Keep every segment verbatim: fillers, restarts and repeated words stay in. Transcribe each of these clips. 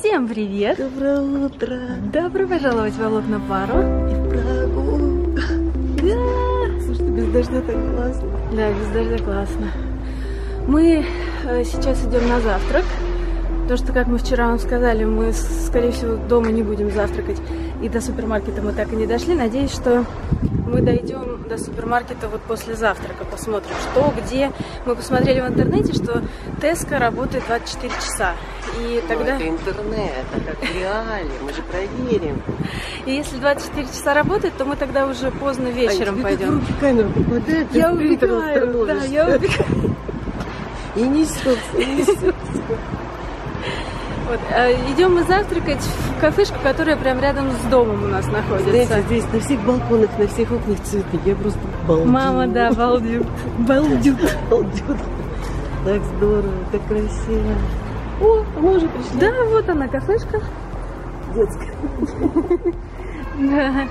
Всем привет! Доброе утро! Добро пожаловать в Влог на пару. И в Прагу! Да! Слушай, без дождя так классно. Да, без дождя классно. Мы э, сейчас идем на завтрак. Потому что, как мы вчера вам сказали, мы, скорее всего, дома не будем завтракать. И до супермаркета мы так и не дошли. Надеюсь, что мы дойдем до супермаркета вот после завтрака. Посмотрим, что, где. Мы посмотрели в интернете, что Теска работает двадцать четыре часа. И тогда... Ну, это интернет, а как в реале, мы же проверим. И если двадцать четыре часа работает, то мы тогда уже поздно вечером а пойдем. В руки камеру попадает, я убегаю, да, я убегаю. И несется, и несется. Вот, а идем мы завтракать в кафешку, которая прям рядом с домом у нас находится. Знаете, здесь на всех балконах, на всех окнах цветы. Я просто балдю. Мама, да, балдю. Балдю. Балдю. Так здорово, так красиво. О, мы уже пришли. Да, вот она, кафешка. Детская. Да.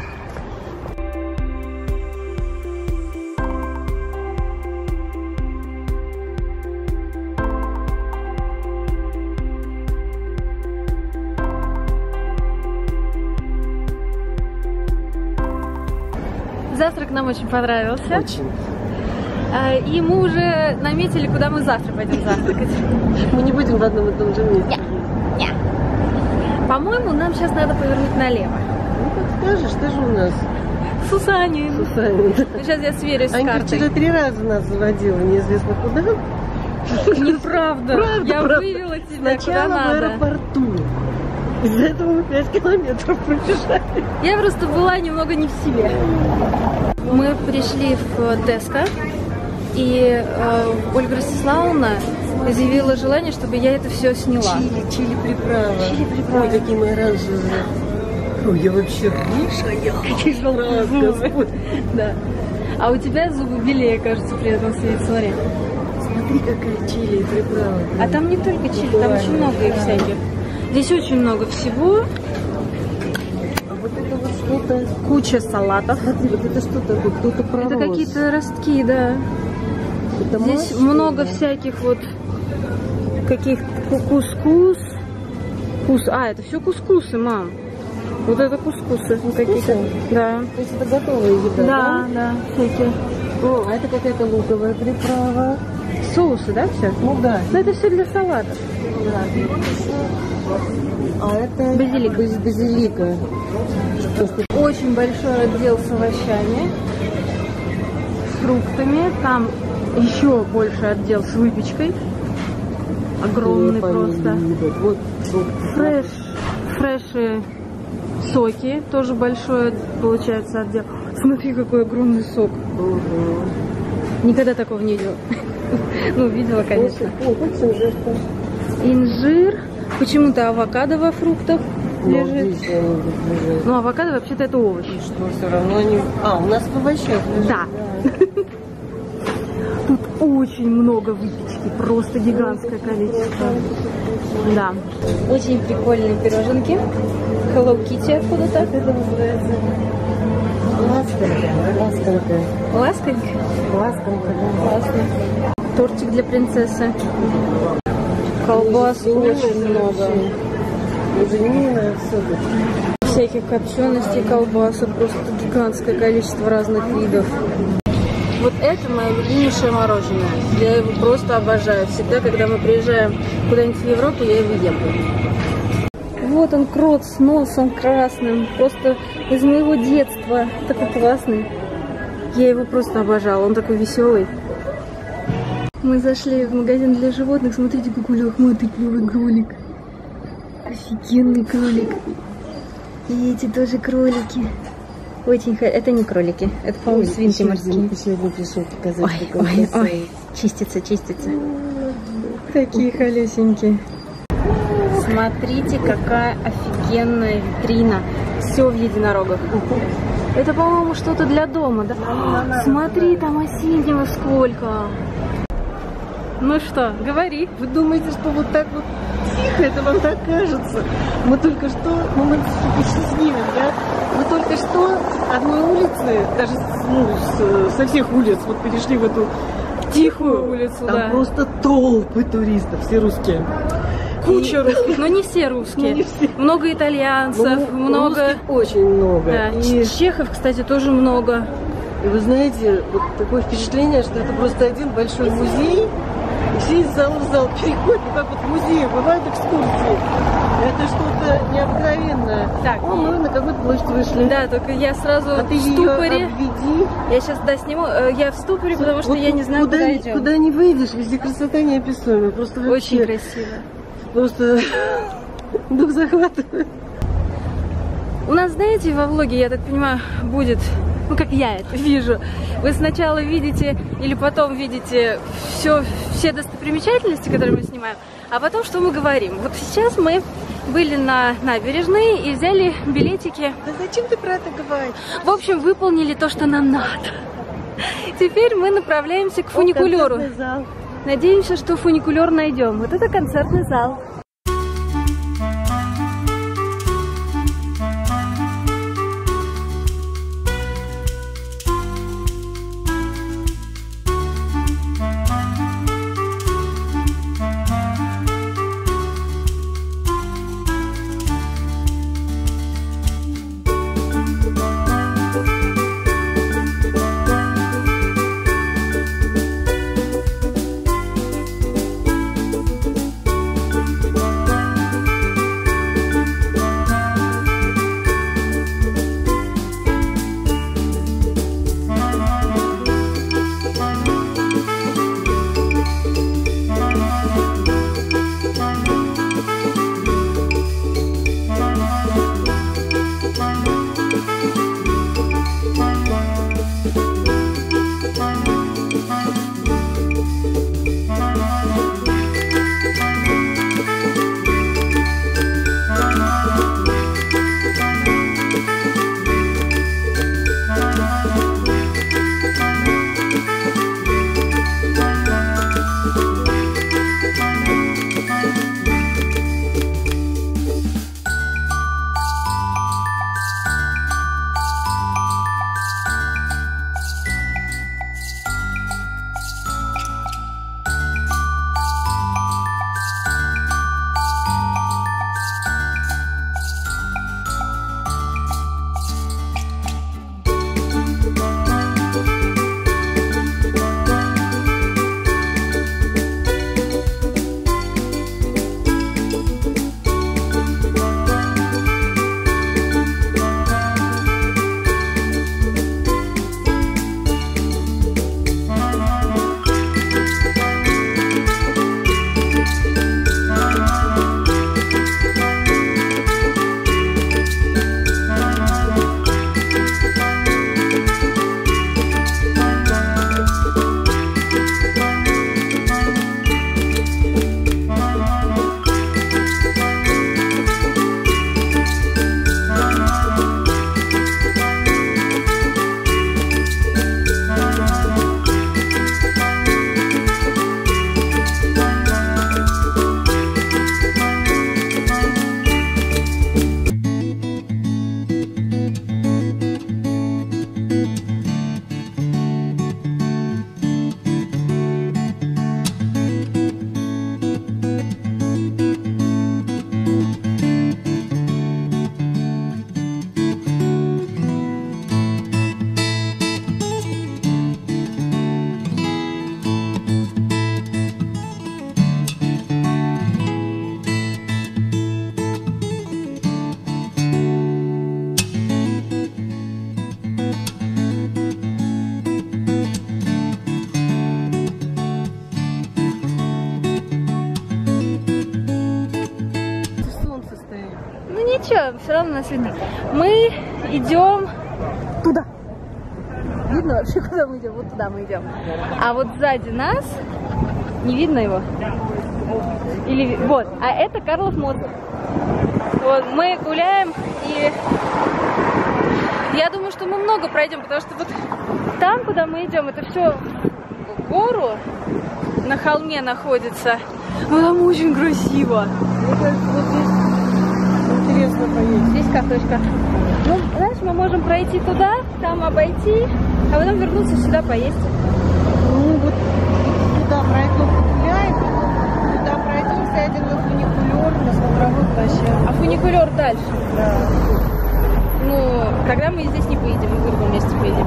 Завтрак нам очень понравился. Очень. И мы уже наметили, куда мы завтра пойдем завтракать. Мы не будем в одном и том же месте. Нет. По-моему, нам сейчас надо повернуть налево. Ну, как скажешь, ты же у нас Сусанин. Сусанин. Ну, сейчас я сверюсь с Анька картой. вчера три раза нас заводила, неизвестно куда. Неправда. Правда, я правда. вывела тебя Сначала куда надо. в аэропорту. Из-за этого мы пять километров пробежали. Я просто была немного не в себе. Мы пришли в Теска, и э, Ольга Ростиславовна изъявила желание, чтобы я это все сняла. Чили, чили приправа. Чили приправа. Ой, какие мы оранжевые. Ой, я вообще рыжая. Какие же Господь. Да. А у тебя зубы белее, кажется, при этом свете. Смотри. Смотри, какая чили и приправа. А там не только чили, там очень много их всяких. Здесь очень много всего. А вот это вот что-то... Куча салатов. Смотри, вот это что такое? Кто-то пророс. Это какие-то ростки, да. Это Здесь масса, много да? всяких вот каких-то кускус. Кус... А, это все кускусы, мам. Вот это кускусы какие-то. Да. То есть это готовая еда, да? Да, да, всякие. О, а это какая-то луковая приправа. Соусы, да, все? Ну да. Но это все для салатов. Да. А это Базилик. баз- базилика. Очень большой отдел с овощами, с фруктами. Там еще больше отдел с выпечкой. Огромный просто. Вот Фреш, фреши, соки. Тоже большой, получается, отдел. Смотри, какой огромный сок. Угу. Никогда такого не видела. Ну, видела, конечно. О, вот инжир-то. Инжир. Почему-то авокадо во фруктах Ну, лежит. здесь они тут лежат. Ну, авокадо вообще-то это овощ. И что, все равно они... А, у нас в овощах лежит. Да. Тут очень много выпечки, просто гигантское количество. Да. Очень прикольные пироженки. Hello Kitty откуда-то. Это называется ласканка. Ласканка. Ласконька. Ласканка, да. Классно. Тортик для принцессы. Колбас очень много. Извинина, все тут. Всяких копченостей, колбасы. Просто гигантское количество разных видов. Вот это мое любимейшее мороженое. Я его просто обожаю. Всегда, когда мы приезжаем куда-нибудь в Европу, я его ем. Вот он, крот с носом красным. Просто из моего детства. Такой классный. Я его просто обожала. Он такой веселый. Мы зашли в магазин для животных. Смотрите, какой лохматый клевый кролик. Офигенный кролик. И эти тоже кролики. Очень хорошо. Это не кролики. Это, по-моему, свинки морские. Еще один пришел показать. Ой, ой, ой. Чистится, чистится. Такие холесенькие. Смотрите, какая офигенная витрина. Все в единорогах. Это, по-моему, что-то для дома, да? Смотри, там осеннего сколько. Ну что, говори. Вы думаете, что вот так вот тихо, это вам так кажется? Мы только что, ну мы счастливы, да? Мы только что одной улицы, даже ну, с, со всех улиц, вот перешли в эту тихую улицу, Там да. просто толпы туристов, все русские. куча и... русских, но не все русские. Не все. Много итальянцев, ну, много... Очень много. Да. И... Чехов, кстати, тоже много. И вы знаете, вот такое впечатление, что это просто один большой музей. И все из зала в зал переходят, ну как вот в музее бывают экскурсии. Это что-то необыкновенное. Так. О, мы на какую-то площадь вышли. Да, только я сразу а в ты ступоре. Обведи. Я сейчас, да, сниму. Я в ступоре, потому что вот я не знаю, куда, куда идем. Куда не выйдешь, везде красота неописуемая. Просто вообще, очень красиво. Просто дух захватывает. У нас, знаете, во влоге, я так понимаю, будет, ну как я это вижу, вы сначала видите или потом видите все, все достопримечательности, которые мы снимаем, а потом что мы говорим. Вот сейчас мы были на набережной и взяли билетики. Да зачем ты про это говоришь? В общем, выполнили то, что нам надо. Теперь мы направляемся к фуникулеру. О, надеемся, что фуникулер найдем. Вот это концертный зал. Ничего, все равно нас видно. Мы идем туда. Видно вообще, куда мы идем? Вот туда мы идем. А вот сзади нас не видно его. Или вот. А это Карлов мост. Вот мы гуляем, и я думаю, что мы много пройдем, потому что вот там, куда мы идем, это все в гору на холме находится. Но там очень красиво. Мне кажется, вот здесь интересно поесть. Здесь кафешка. Ну, знаешь, мы можем пройти туда, там обойти, а потом вернуться сюда поесть. Ну, вот туда пройдем, погуляем, туда пройдем, сядем на фуникулер, на смотровой площадке. А фуникулер дальше? Да. Ну, тогда мы здесь не поедем, мы в другом месте поедем.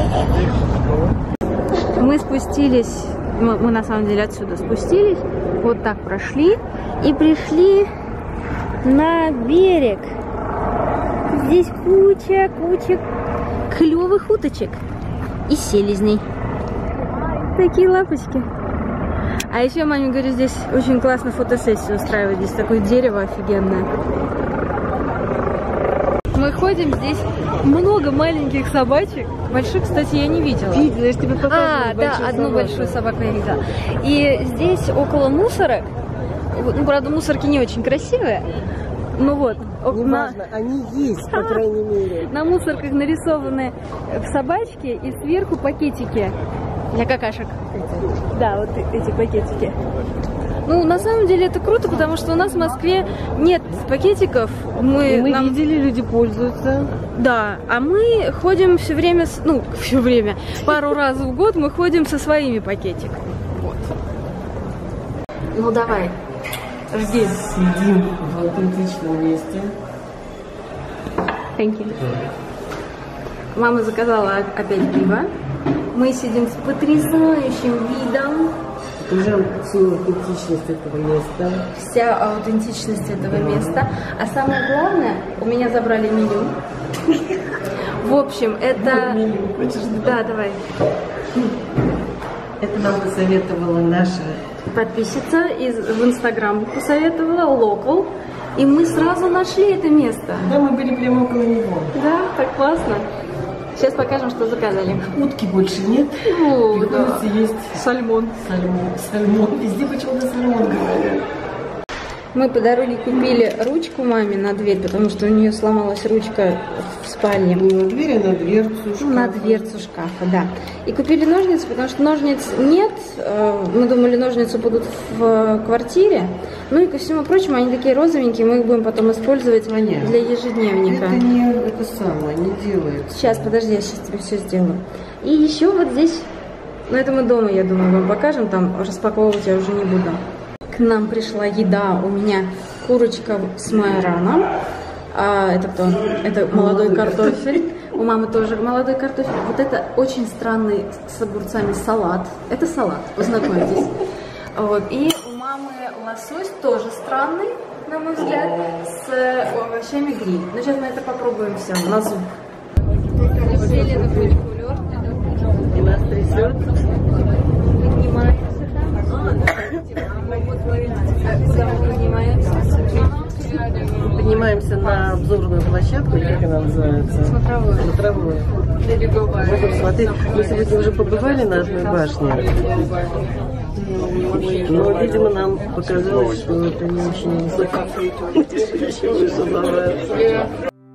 Мы спустились, мы, мы на самом деле отсюда спустились, вот так прошли и пришли на берег. Здесь куча, куча клевых уточек и селезней. Такие лапочки. А еще маме говорю, здесь очень классно фотосессию устраивать. Здесь такое дерево офигенное. Мы ходим, здесь много маленьких собачек. Больших, кстати, я не видела. Видела, я же тебе показывала. А, да, одну собаку. Большую собаку я видела. И здесь около мусорок, ну, правда, мусорки не очень красивые, ну вот. Не на... важно, они есть, по крайней мере. На мусорках нарисованы собачки и сверху пакетики для какашек. Да, вот эти пакетики. Ну, на самом деле это круто, потому что у нас в Москве нет пакетиков. Мы, мы нам... видели, люди пользуются. Да, а мы ходим все время, с... ну, все время, пару раз в год мы ходим со своими пакетиками. Вот. Ну, давай, жди. Сидим в аутентичном месте. Thank you. Мама заказала опять пиво. Мы сидим с потрясающим видом. Уже всю аутентичность этого места. Вся аутентичность этого места. А самое главное, у меня забрали меню. В общем, это... Меню хочешь? Да, давай. Это нам посоветовала наша подписчица из, в Инстаграм посоветовала, Local. И мы сразу нашли это место. Да, мы были прямо около него. Да, так классно. Сейчас покажем, что заказали. Утки больше нет. О, да. Есть сальмон. Сальмон. Сальмон. Везде почему-то сальмон говорят. Мы по дороге купили ручку маме на дверь, потому что у нее сломалась ручка в спальне. Не на дверь, а на дверцу шкафа. На дверцу шкафа, да. И купили ножницы, потому что ножниц нет. Мы думали, ножницы будут в квартире. Ну и ко всему прочему, они такие розовенькие, мы их будем потом использовать Понятно. Для ежедневника. Это не это самое, не делается. Сейчас, подожди, я сейчас тебе все сделаю. И еще вот здесь, ну это мы дома, я думаю, вам покажем, там распаковывать я уже не буду. К нам пришла еда, у меня курочка с майораном. А, это кто? Это молодой картофель. У мамы тоже молодой картофель. Вот это очень странный с огурцами салат. Это салат, познакомьтесь. Вот. И у мамы лосось тоже странный, на мой взгляд, с овощами гриль. Ну сейчас мы это попробуем все на зуб. Сели на фуникулер. И нас трясет. Поднимаемся там. Поднимаемся на обзорную площадку, или как она называется? Смотровую. Смотровую. Можем смотреть. Мы сегодня уже побывали на одной башне. Но, видимо, нам показалось, что это не очень высоко. Еще выше забраться.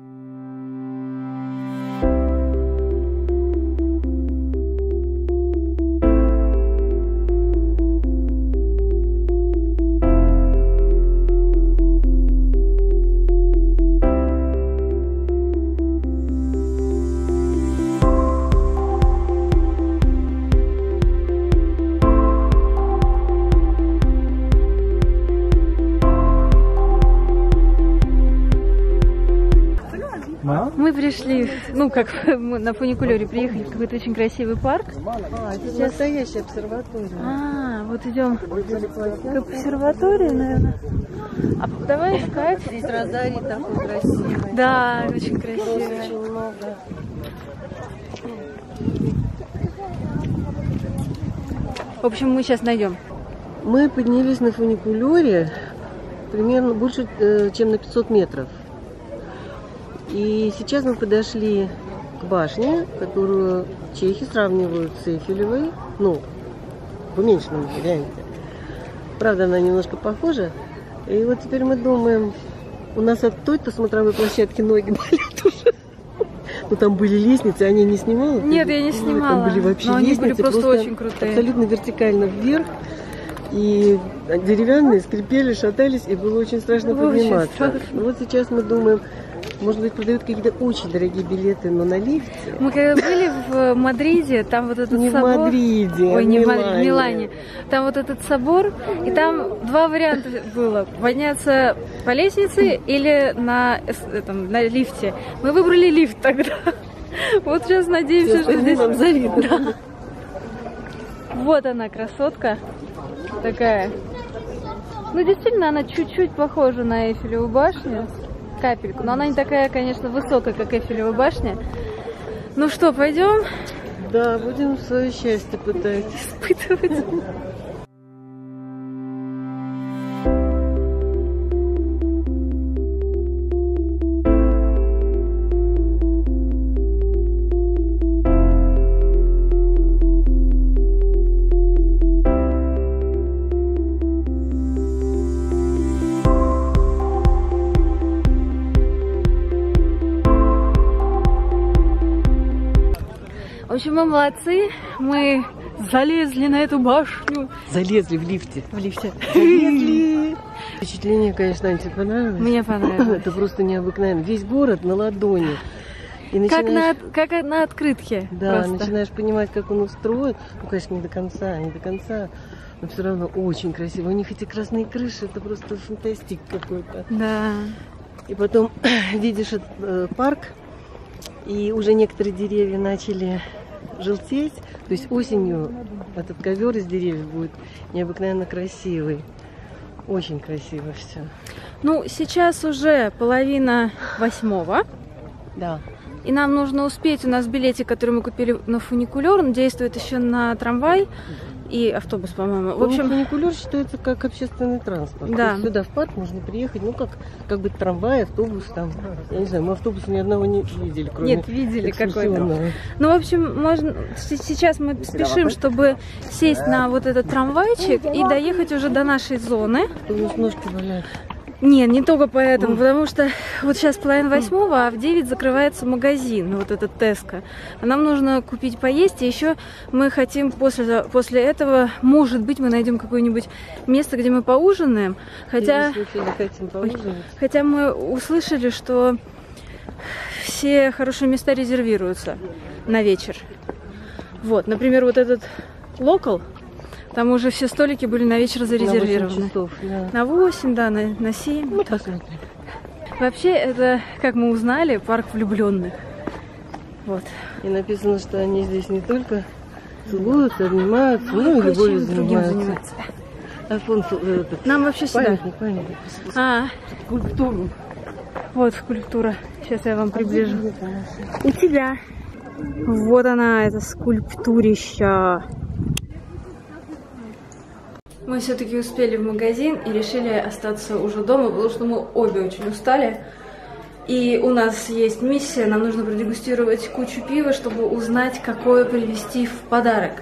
Мы пришли, ну как мы на фуникулере приехали в какой-то очень красивый парк. А, это сейчас настоящая обсерватория. А, вот идем к обсерватории, наверное. А давай искать. Здесь розарий такой красивый. Да, очень красивый. Очень много. В общем, мы сейчас найдем. Мы поднялись на фуникулере примерно больше, чем на пятьсот метров. И сейчас мы подошли к башне, которую чехи сравнивают с Эйфелевой, ну, в уменьшенном варианте. Правда, она немножко похожа. И вот теперь мы думаем, у нас от той-то смотровой площадки ноги болят уже. Ну, там были лестницы, они не снимала? Нет, я не снимала. Там были вообще но они лестницы, были просто, просто очень крутые. Абсолютно вертикально вверх. И деревянные скрипели, шатались, и было очень страшно Было подниматься. очень страшно. Вот сейчас мы думаем, Может быть, продают какие-то очень дорогие билеты, но на лифте. Мы когда были в Мадриде, там вот этот не собор... в Мадриде, Ой, в не Милане. в Милане. Там вот этот собор, и там два варианта было. Подняться по лестнице или на, этом, на лифте. Мы выбрали лифт тогда. Вот сейчас надеемся, что здесь... Вам завидно. Да. Вот она, красотка такая. Ну, действительно, она чуть-чуть похожа на Эйфелеву башню. Капельку. Но она не такая, конечно, высокая, как Эйфелева башня. Ну что, пойдем? Да, будем свое счастье пытать. Испытывать. В общем, мы молодцы, мы залезли на эту башню. Залезли в лифте. В лифте. Залезли. Впечатление, конечно, тебе понравилось? Мне понравилось. Это просто необыкновенно. Весь город на ладони. И Как, начинаешь... на, как на открытке. Да, просто. начинаешь понимать, как он устроен. Ну, конечно, не до конца, не до конца. Но все равно очень красиво. У них эти красные крыши, это просто фантастик какой-то. Да. И потом видишь этот э, парк, и уже некоторые деревья начали желтеть. То есть осенью этот ковер из деревьев будет необыкновенно красивый. Очень красиво все. Ну, сейчас уже половина восьмого. Да. И нам нужно успеть. У нас билетик, который мы купили на фуникулер, он действует еще на трамвай и автобус, по-моему. В общем, фуникулер считается как общественный транспорт. Да. То есть сюда в парк можно приехать, ну как, как бы трамвай, автобус там. Я не знаю, мы автобуса ни одного не видели, кроме нет, видели какой-то. экскурсионного. Ну, в общем, можно... сейчас мы спешим, чтобы сесть на вот этот трамвайчик и доехать уже до нашей зоны. У нас ножки валяются. Нет, не только поэтому, потому что вот сейчас половина восьмого, а в девять закрывается магазин, вот этот Теско. Нам нужно купить поесть, и еще мы хотим после, после этого, может быть, мы найдем какое-нибудь место, где мы поужинаем. Хотя, хотим поужинать. хотя мы услышали, что все хорошие места резервируются на вечер. Вот, например, вот этот локал. Там уже все столики были на вечер зарезервированы. На восемь часов, да. На восемь, да, на, на семь. Мы посмотрим. Вообще, это, как мы узнали, парк влюбленных. Вот. И написано, что они здесь не только целуются, обнимаются, ну и любовью занимаются. занимаются. Альфонс, этот, нам вообще сюда. Памятник, памятник. А, скульптуру. Вот скульптура. Сейчас я вам приближу. У тебя. Вот она, эта скульптурища. Мы все-таки успели в магазин и решили остаться уже дома, потому что мы обе очень устали. И у нас есть миссия, нам нужно продегустировать кучу пива, чтобы узнать, какое привезти в подарок.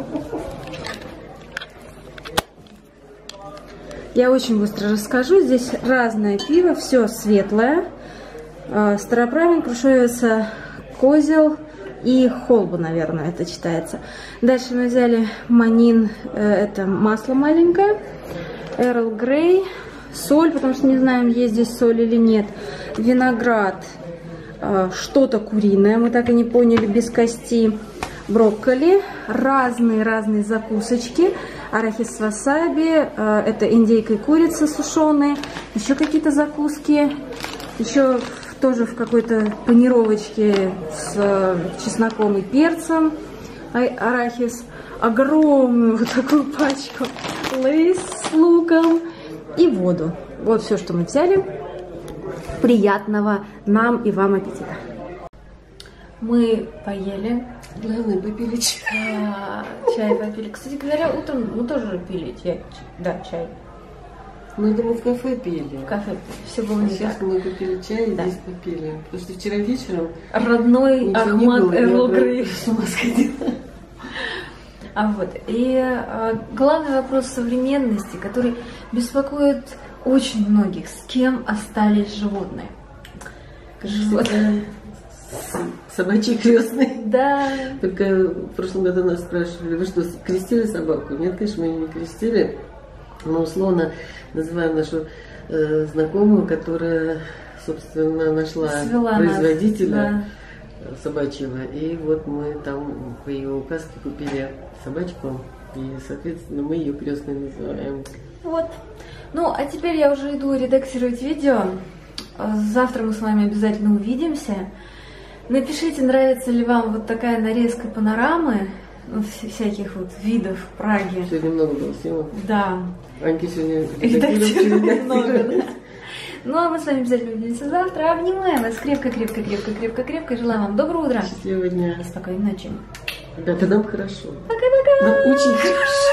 Я очень быстро расскажу. Здесь разное пиво, все светлое. Староправин, Крушовица, Козел и Холба, наверное, это читается. Дальше мы взяли Манин, это масло маленькое, Эрл Грей, соль, потому что не знаем, есть здесь соль или нет, виноград, что-то куриное, мы так и не поняли, без кости, брокколи, разные-разные закусочки, арахис с васаби, это индейка и курица сушеные, еще какие-то закуски, еще тоже в какой-то панировочке с чесноком и перцем, арахис, огромную вот такую пачку лейс с луком и воду. Вот все, что мы взяли. Приятного нам и вам аппетита. Мы поели. Главное, попили чай. А, чай попили. Кстати говоря, утром мы тоже пили чай. Да, чай. Мы это мы в кафе пили. В кафе все было не Сейчас так. мы купили чай и Да. здесь попили. Потому что вчера вечером Родной Ахмад Эрл Грей. С ума сходила. А вот, и а, главный вопрос современности, который беспокоит очень многих, с кем остались животные. Вот. Собачий крестный. Да. Только в прошлом году нас спрашивали, вы что, крестили собаку? Нет, конечно, мы ее не крестили. Мы условно называем нашу э, знакомую, которая собственно, нашла Свела производителя нас, да. собачьего. И вот мы там по ее указке купили собачку. И, соответственно, мы ее крестной называем. Вот. Ну, а теперь я уже иду редактировать видео. Завтра мы с вами обязательно увидимся. Напишите, нравится ли вам вот такая нарезка панорамы, ну, всяких вот видов Праги. Сегодня много было съемок. Да. Аньки сегодня редактирует много, да. Ну, а мы с вами обязательно увидимся завтра. Обнимаем вас крепко-крепко-крепко-крепко-крепко. Желаем вам доброго утра. Счастливого дня. И спокойной ночи. Ребята, нам хорошо. Пока-пока. Нам очень хорошо.